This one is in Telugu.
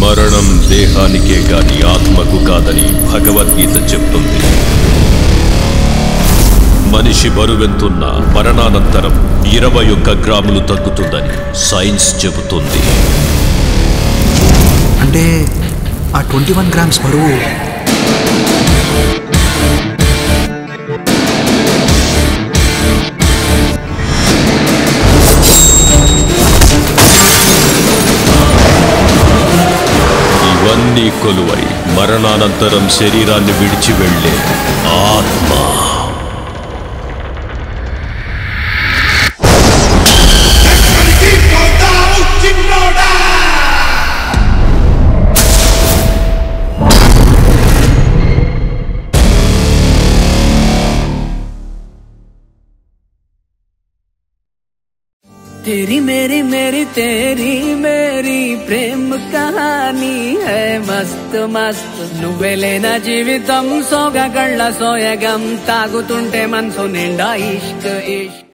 మరణం దేహానికే గాని ఆత్మకు కాదని భగవద్గీత చెప్తుంది. మనిషి బరువెంతున్నా మరణానంతరం 21 గ్రాములు తగ్గుతుందని సైన్స్ చెబుతుంది. అంటే ఆ 21 గ్రామ్స్ బరువు ఇవన్నీ కొలువై మరణానంతరం శరీరాన్ని విడిచి వెళ్ళే ఆత్మ. तेरी मेरी मेरी तेरी मेरी प्रेम कहानी है मस्त मस्त నువ్వేలేనా జీవితం సోగ గళ్ళ సోయగం తాగుతుంటే మనసు నిండా ఇష్క్ ఇష్క్